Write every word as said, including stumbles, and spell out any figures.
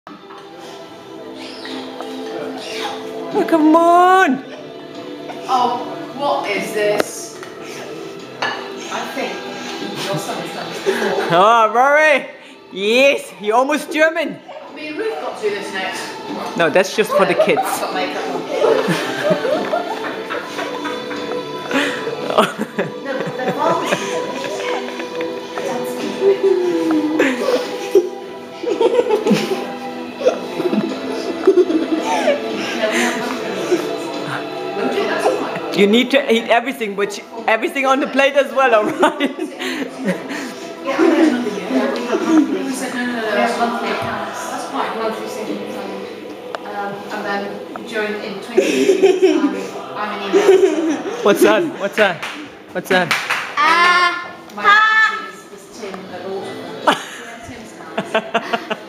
Oh, come on! Oh, what is this? I think your son has done this before. Oh, Rory! Yes, you're almost German. Me and Ruth got to do this next. No, that's just for the kids. I've got makeup on. No, but the father's You need to eat everything, which everything on the plate as well, alright? Yeah, I know. We said no, no, no, that's monthly accounts. That's quite monthly savings. Um, and then during in twenty years, I'm, I'm an email. What's that? What's that? What's that? Uh, My uh, is, is Tim at all. Tim's house.